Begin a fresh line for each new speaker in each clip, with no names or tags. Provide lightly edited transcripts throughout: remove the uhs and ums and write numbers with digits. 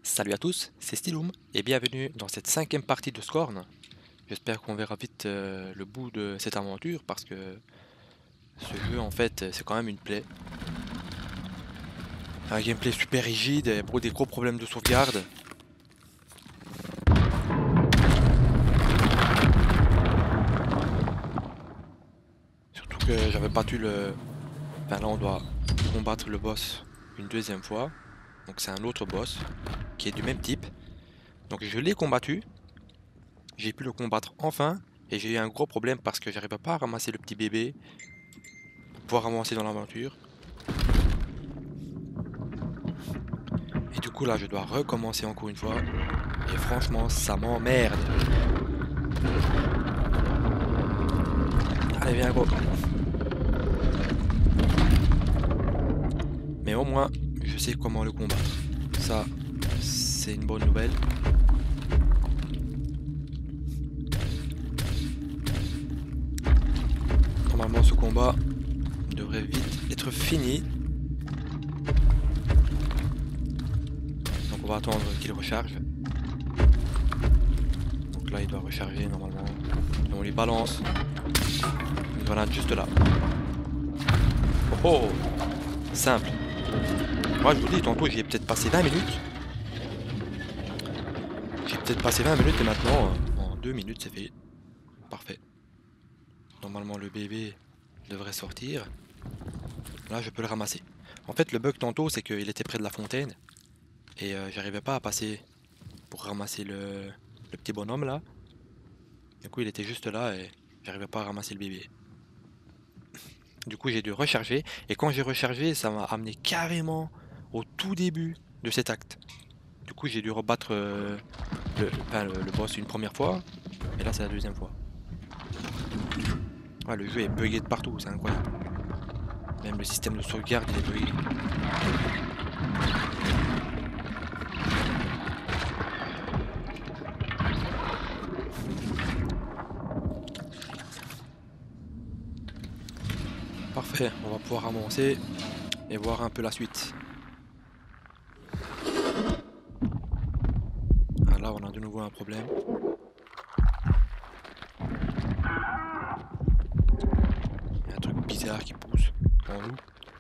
Salut à tous, c'est Stylum et bienvenue dans cette cinquième partie de Scorn. J'espère qu'on verra vite le bout de cette aventure parce que ce jeu en fait c'est quand même une plaie. Un gameplay super rigide et des gros problèmes de sauvegarde. Surtout que j'avais pas tu le... Enfin là on doit combattre le boss une deuxième fois. Donc c'est un autre boss qui est du même type. Donc je l'ai combattu. J'ai pu le combattre enfin. Et j'ai eu un gros problème parce que j'arrivais pas à ramasser le petit bébé pour pouvoir avancer dans l'aventure. Et du coup là je dois recommencer encore une fois. Et franchement ça m'emmerde. Allez viens gros. Mais au moins je sais comment le combattre. Ça c'est une bonne nouvelle. Normalement ce combat devrait vite être fini. Donc on va attendre qu'il recharge. Donc là il doit recharger normalement. Et on lui balance une grenade juste là. Oh oh, simple. Moi je vous dis tantôt j'y ai peut-être passé 20 minutes. J'ai peut-être passé 20 minutes et maintenant en 2 minutes c'est fait. Parfait. Normalement le bébé devrait sortir. Là je peux le ramasser. En fait le bug tantôt c'est qu'il était près de la fontaine. Et j'arrivais pas à passer pour ramasser le petit bonhomme là. Du coup il était juste là et j'arrivais pas à ramasser le bébé. Du coup j'ai dû recharger. Et quand j'ai rechargé ça m'a amené carrément au tout début de cet acte. Du coup j'ai dû rebattre le boss une première fois. Et là c'est la deuxième fois. Ouais, le jeu est bugué de partout, c'est incroyable. Même le système de sauvegarde il est bugué. Parfait, on va pouvoir avancer et voir un peu la suite. Ah, là on a de nouveau un problème. Il y a un truc bizarre qui pousse en nous.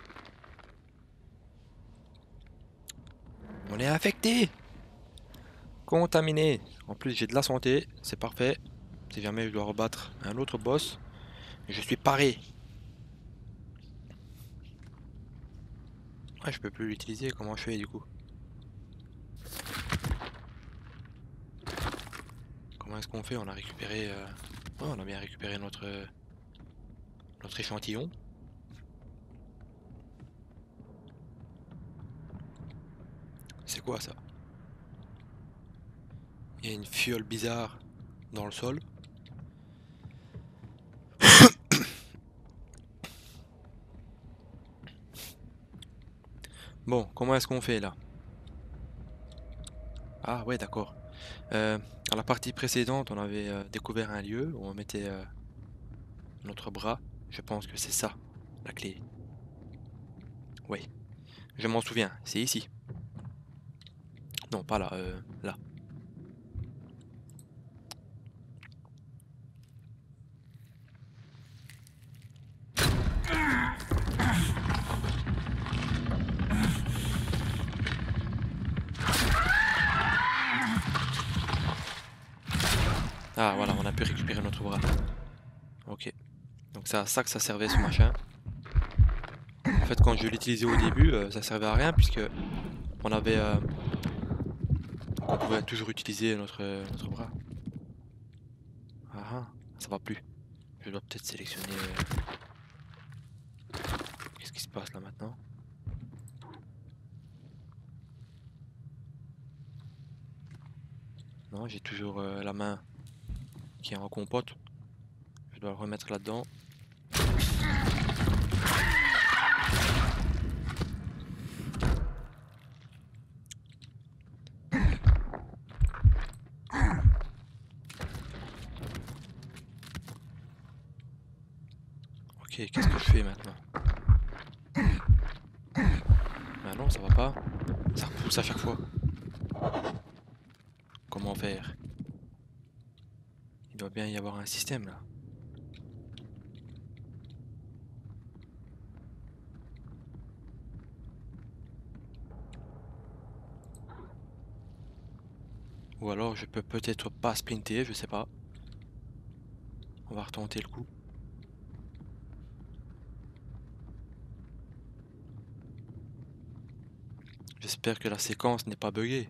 On est infecté! Contaminé! En plus j'ai de la santé, c'est parfait. Si jamais je dois rebattre un autre boss, je suis paré. Ouais, je peux plus l'utiliser, comment je fais du coup? Comment est-ce qu'on fait? On a récupéré... Oh, on a bien récupéré notre échantillon. C'est quoi ça? Il y a une fiole bizarre dans le sol. Bon, comment est-ce qu'on fait là? Ah ouais, d'accord. À la partie précédente, on avait découvert un lieu où on mettait notre bras. Je pense que c'est ça, la clé. Oui, je m'en souviens, c'est ici. Non, pas là, là. Ah voilà, on a pu récupérer notre bras. Ok. Donc c'est à ça que ça servait ce machin. En fait, quand je l'utilisais au début, ça servait à rien puisque on avait... on pouvait toujours utiliser notre bras. Ah ah, ça va plus. Je dois peut-être sélectionner... Qu'est-ce qui se passe là maintenant? Non, j'ai toujours la main qui est en compote. Je dois le remettre là-dedans. Ok, qu'est-ce que je fais maintenant? Bah non, ça va pas. Ça repousse à chaque fois. comment faire. Il doit bien y avoir un système là. Ou alors je peux peut-être pas sprinter, je sais pas. On va retenter le coup. J'espère que la séquence n'est pas buggée.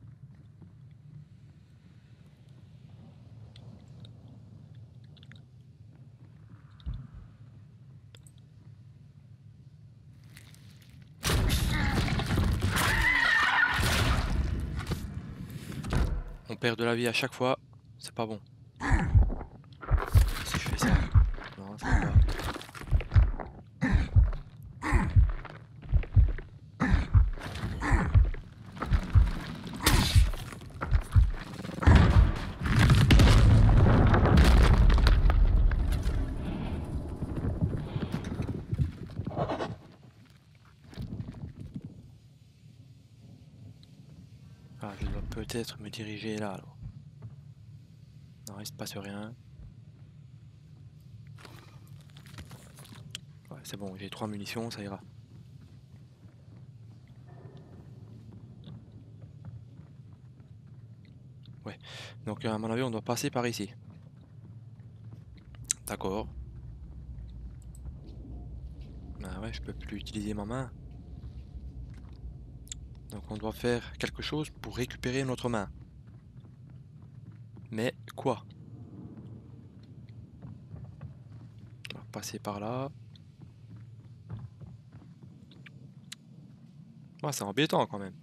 On perd de la vie à chaque fois, c'est pas bon. Si je fais ça, non, ça va pas. Ah, je dois peut-être me diriger là alors. Non, il se passe rien. Ouais, c'est bon, j'ai 3 munitions, ça ira. Ouais, donc à mon avis, on doit passer par ici. D'accord. Ah ouais, je peux plus utiliser ma main. Donc on doit faire quelque chose pour récupérer notre main. Mais quoi? On va passer par là. Ah, c'est embêtant quand même.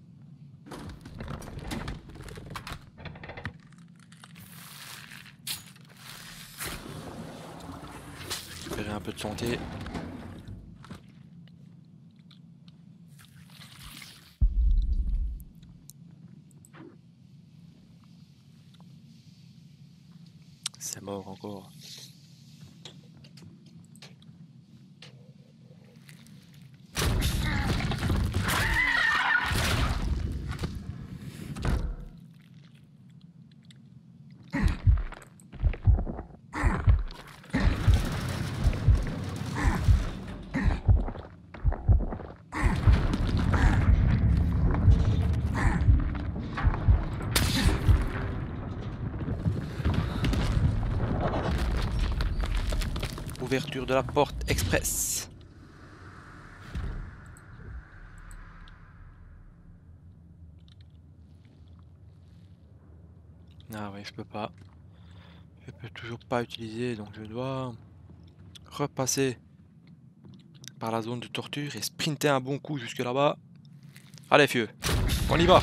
Récupérer un peu de santé. C'est mort encore. Ouverture de la porte express. Ah ouais, je peux pas. Je peux toujours pas utiliser, donc je dois repasser par la zone de torture et sprinter un bon coup jusque là-bas. Allez, fieu, on y va.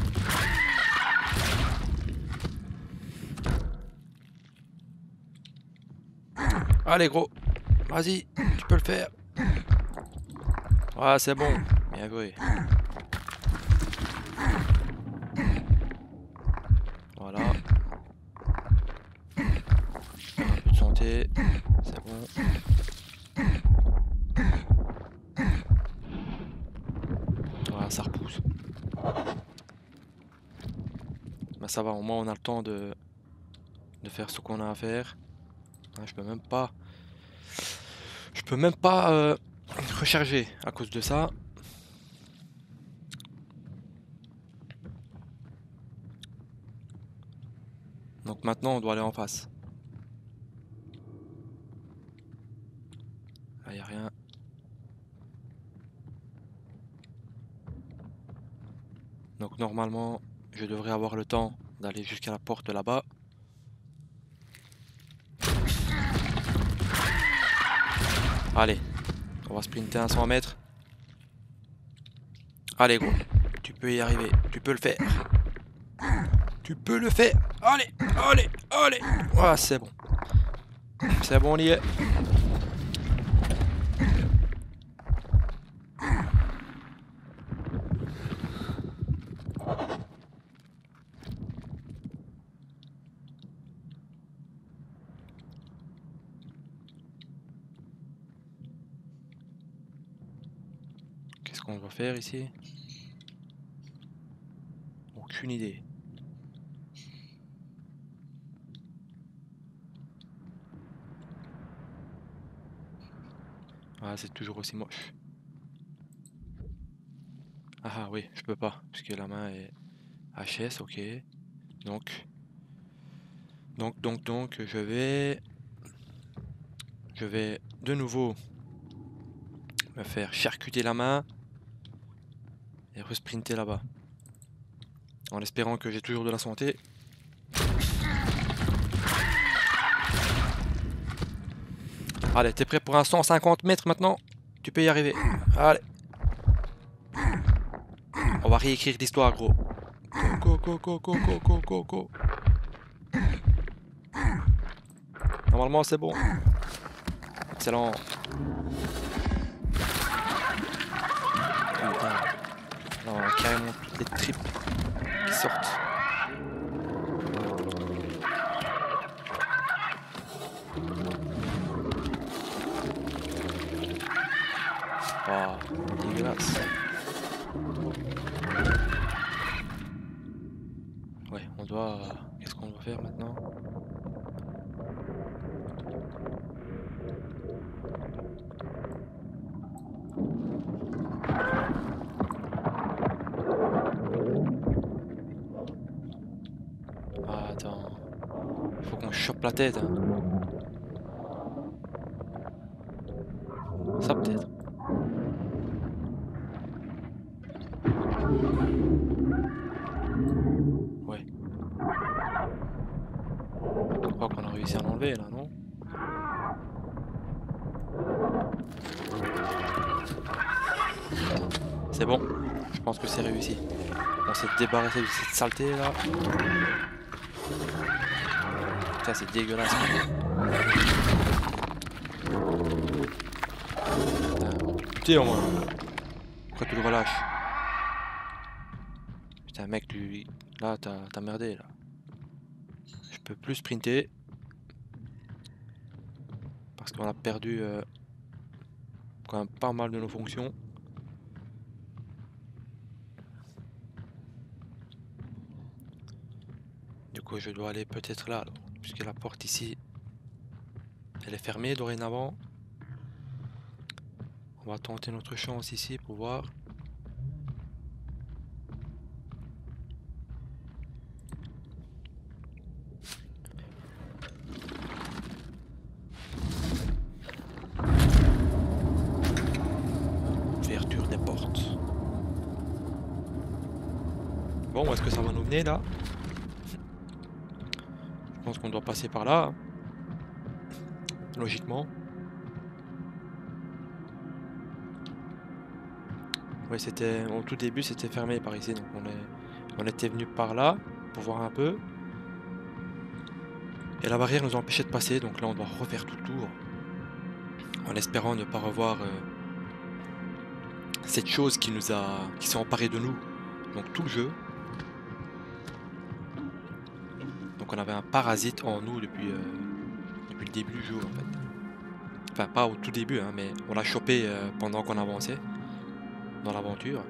Allez, gros, vas-y, tu peux le faire. Ouais, c'est bon, bien joué. Voilà. Un peu de santé, c'est bon. Voilà, ça repousse. Bah ça va, au moins on a le temps de faire ce qu'on a à faire. Ah, je peux même pas... Je peux même pas recharger à cause de ça. Donc maintenant on doit aller en face. Là y a rien. Donc normalement je devrais avoir le temps d'aller jusqu'à la porte là-bas. Allez, on va sprinter à 100 mètres. Allez gros, tu peux y arriver, tu peux le faire. Tu peux le faire. Allez, allez, allez. Ah, c'est bon. C'est bon, on y est. Qu'est-ce qu'on va faire ici? Aucune idée. Ah, c'est toujours aussi moche. Ah oui, je peux pas, puisque la main est HS, ok. Donc, je vais de nouveau me faire charcuter la main et resprinter là-bas. En espérant que j'ai toujours de la santé. Allez, t'es prêt pour un 150 mètres maintenant? Tu peux y arriver. Allez. On va réécrire l'histoire, gros. Go, go, go, go, go, go, go, go. Normalement, c'est bon. Excellent. Putain. Là, on a carrément toutes les tripes qui sortent. Waouh, dégueulasse. Ouais, on doit... Qu'est-ce qu'on doit faire maintenant? Ah, attends. Faut qu'on chope la tête, hein. Ça peut-être. Ouais. Je crois qu'on a réussi à l'enlever là, non? C'est bon. Je pense que c'est réussi. On s'est débarrassé de cette saleté là. Ça c'est dégueulasse. Putain, au moins. Pourquoi tu le relâches? Putain mec, tu... Là t'as merdé là. Je peux plus sprinter. Parce qu'on a perdu quand même pas mal de nos fonctions. Du coup je dois aller peut-être là. Alors, puisque la porte ici, elle est fermée dorénavant. On va tenter notre chance ici pour voir. Ouverture des portes. Bon, où est-ce que ça va nous mener là? Je pense qu'on doit passer par là. Hein. Logiquement. Oui, c'était au tout début, c'était fermé par ici. Donc on était venu par là pour voir un peu. Et la barrière nous a empêché de passer. Donc là, on doit refaire tout le tour. En espérant ne pas revoir cette chose qui s'est emparée de nous. Donc tout le jeu. Donc on avait un parasite en nous depuis le début du jeu en fait. Enfin pas au tout début hein, mais on l'a chopé pendant qu'on avançait dans l'aventure.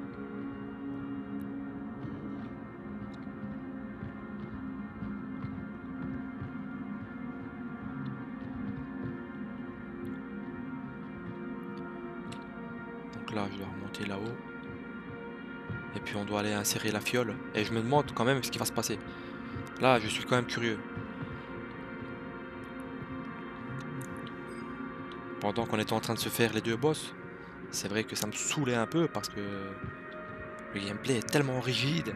Donc là je dois remonter là-haut. Et puis on doit aller insérer la fiole. Et je me demande quand même ce qui va se passer. Là je suis quand même curieux. Pendant qu'on était en train de se faire les deux boss, c'est vrai que ça me saoulait un peu parce que le gameplay est tellement rigide.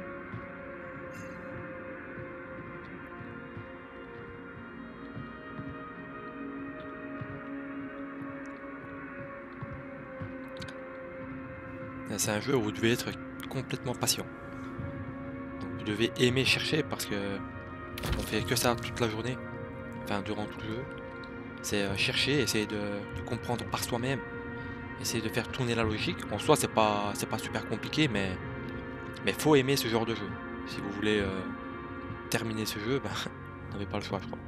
C'est un jeu où vous devez être complètement patient. Donc, vous devez aimer chercher parce que on fait que ça toute la journée, enfin durant tout le jeu. C'est chercher, essayer de comprendre par soi-même, essayer de faire tourner la logique. En soi, c'est pas super compliqué, mais faut aimer ce genre de jeu. Si vous voulez terminer ce jeu, ben, vous n'avez pas le choix, je crois.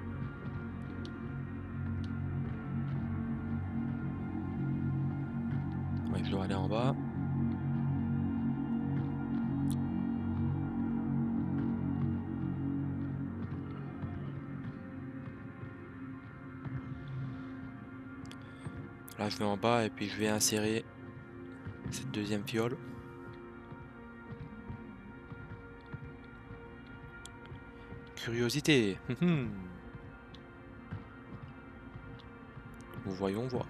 Ouais, je dois aller en bas. Là je vais en bas et puis je vais insérer cette deuxième fiole. Curiosité. Voyons voir.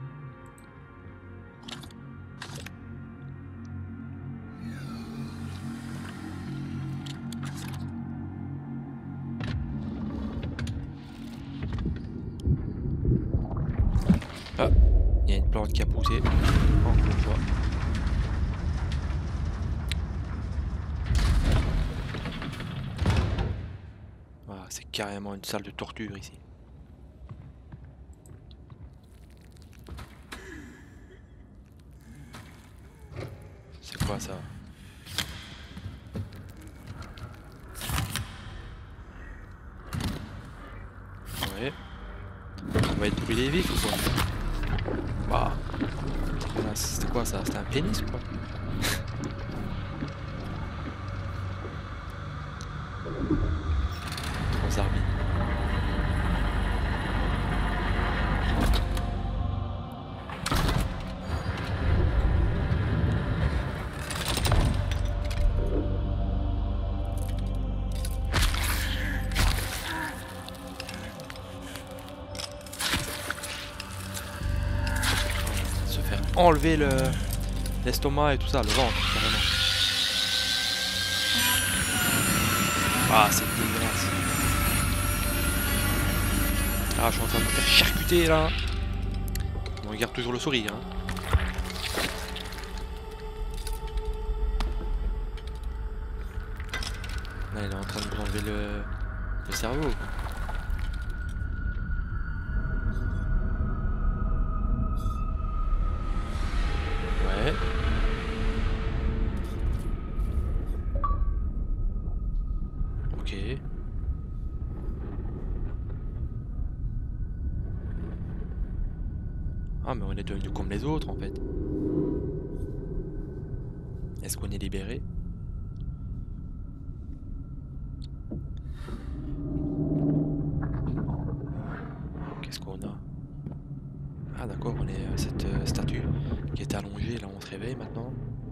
Ah, il y a une plante qui a poussé. Oh, je vois. Ah, c'est carrément une salle de torture ici. C'est quoi ça? Ouais. On va être brûlé vif ou quoi? Bah. Voilà, c'était quoi ça? C'était un pénis ou quoi? Trois armées. Se faire enlever l'estomac et tout ça, le ventre carrément. Ah, c'est dégueulasse. Ah, je suis en train de me faire charcuter là. On regarde toujours le sourire. Hein. Là, il est en train de nous enlever le cerveau. Quoi. Ouais. Ok. Ah, mais on est devenu comme les autres en fait. Est-ce qu'on est libéré? Qu'est-ce qu'on a? Ah d'accord, on est cette statue qui était allongée, là on se réveille maintenant.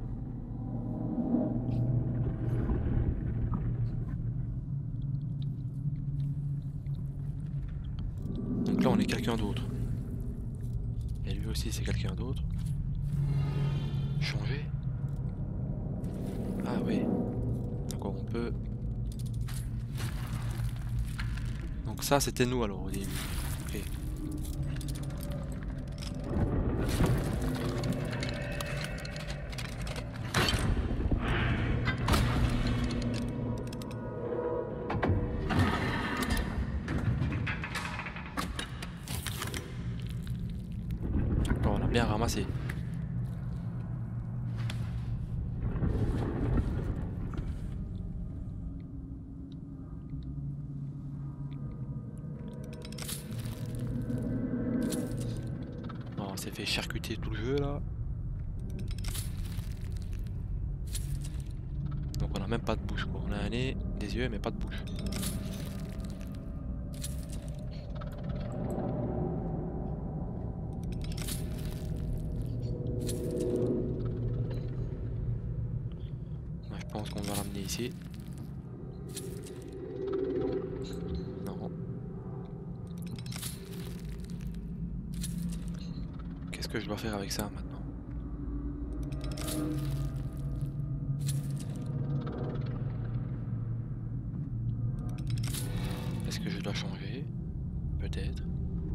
Donc là on est quelqu'un d'autre. Et lui aussi c'est quelqu'un d'autre. Changer? Ah oui. D'accord, on peut... Donc ça c'était nous alors au début. Ok. Bon, on a bien ramassé. Non, on s'est fait charcuter tout le jeu là. Donc on a même pas de bouche quoi. On a un nez, des yeux mais pas de bouche. Moi je pense qu'on va l'amener ici. Non. Qu'est-ce que je dois faire avec ça maintenant? Est-ce que je dois changer? Peut-être.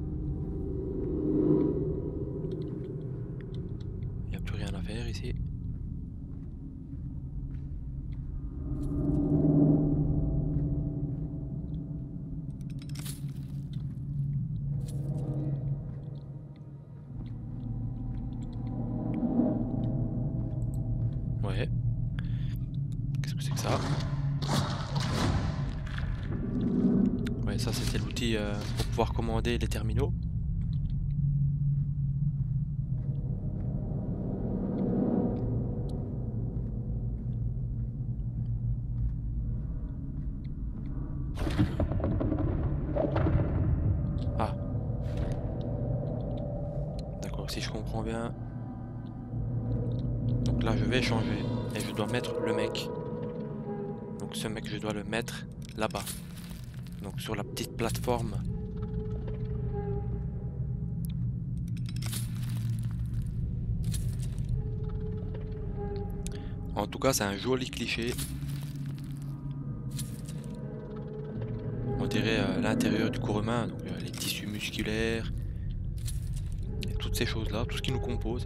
Il n'y a plus rien à faire ici. Ouais. Qu'est-ce que c'est que ça? Ouais, ça c'était l'outil pour pouvoir commander les terminaux. Alors si je comprends bien, donc là je vais changer et je dois mettre le mec. Donc ce mec je dois le mettre là-bas. Donc sur la petite plateforme. En tout cas c'est un joli cliché. On dirait l'intérieur du corps humain, donc les tissus musculaires, et toutes ces choses-là, tout ce qui nous compose.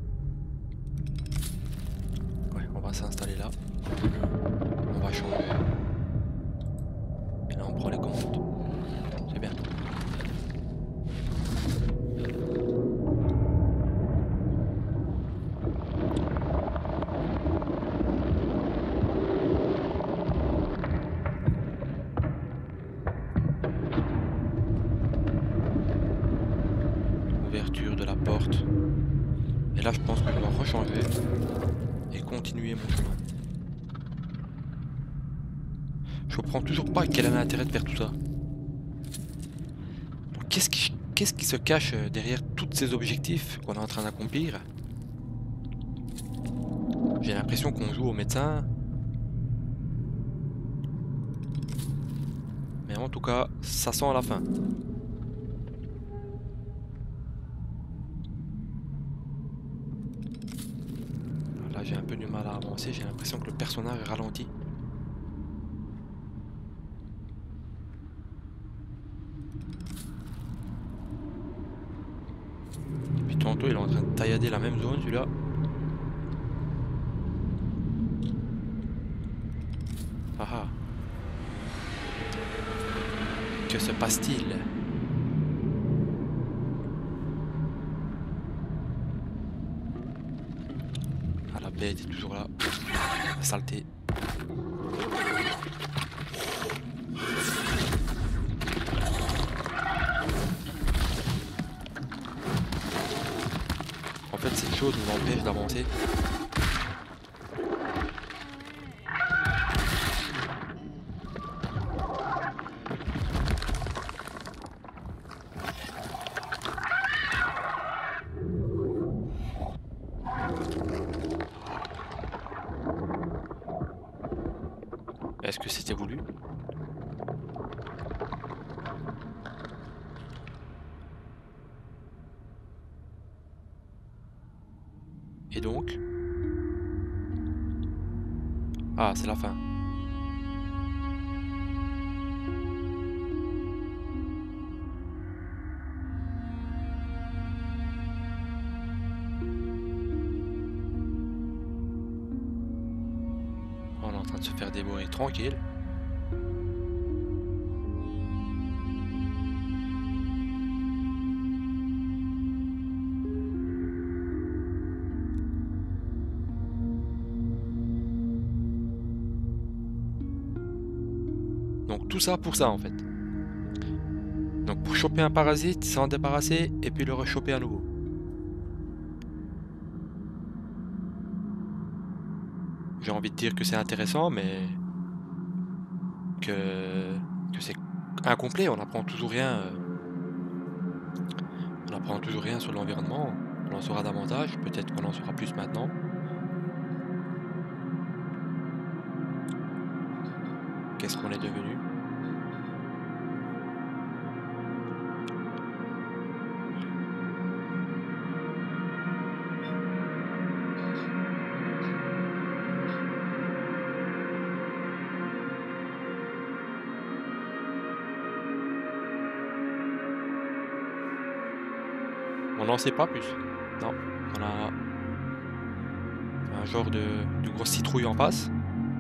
Ouais, on va s'installer là. On va changer. Et là on prend les commandes. C'est bien. Ouverture de la porte. Et là je pense que je dois rechanger et continuer mon chemin. Je comprends toujours pas quel est l'intérêt de faire tout ça. Donc qu'est-ce qui se cache derrière tous ces objectifs qu'on est en train d'accomplir? J'ai l'impression qu'on joue au médecin. Mais en tout cas, ça sent la fin. Là j'ai un peu du mal à avancer, j'ai l'impression que le personnage ralentit. Depuis tantôt il est en train de taillader la même zone celui-là. Ah ah. Que se passe-t-il? Ah la bête est toujours là. La saleté. En fait cette chose nous empêche d'avancer. Est-ce que c'était voulu? Et donc? Ah, c'est la fin. On est en train de se faire dévorer tranquille. Donc tout ça pour ça en fait. Donc pour choper un parasite, s'en débarrasser et puis le rechoper à nouveau. J'ai envie de dire que c'est intéressant, mais que c'est incomplet. On n'apprend toujours rien. On n'apprend toujours rien sur l'environnement. On en saura davantage. Peut-être qu'on en saura plus maintenant. Qu'est-ce qu'on est devenu? On n'en sait pas plus. Non. On a un genre de grosse citrouille en face.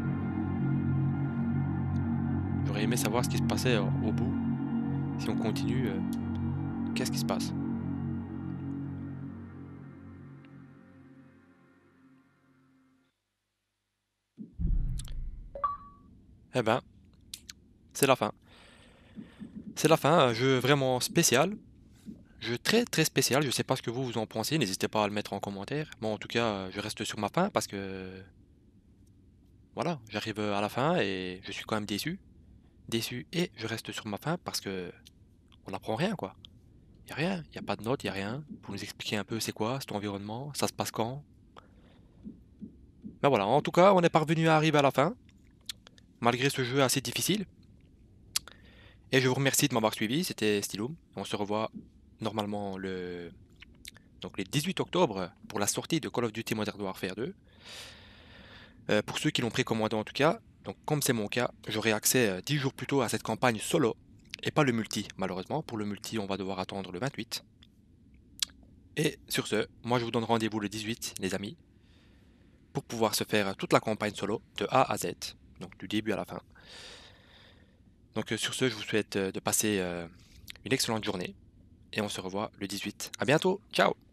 J'aurais aimé savoir ce qui se passait au bout. Si on continue, qu'est-ce qui se passe? Eh ben, c'est la fin. C'est la fin, un jeu vraiment spécial. Jeu très très spécial, je sais pas ce que vous en pensez, n'hésitez pas à le mettre en commentaire. Moi en tout cas, je reste sur ma fin parce que voilà, j'arrive à la fin et je suis quand même déçu. Déçu et je reste sur ma fin parce que on n'apprend rien quoi. Il n'y a rien, il n'y a pas de notes, il n'y a rien. Pour nous expliquer un peu c'est quoi cet environnement, ça se passe quand. Ben voilà, en tout cas, on est parvenu à arriver à la fin, malgré ce jeu assez difficile. Et je vous remercie de m'avoir suivi, c'était Stylum. On se revoit normalement le 18 octobre pour la sortie de Call of Duty Modern Warfare 2. Pour ceux qui l'ont précommandé en tout cas, donc comme c'est mon cas, j'aurai accès 10 jours plus tôt à cette campagne solo et pas le multi malheureusement. Pour le multi, on va devoir attendre le 28. Et sur ce, moi je vous donne rendez-vous le 18 les amis, pour pouvoir se faire toute la campagne solo de A à Z, donc du début à la fin. Donc sur ce, je vous souhaite de passer une excellente journée et on se revoit le 18. À bientôt, ciao!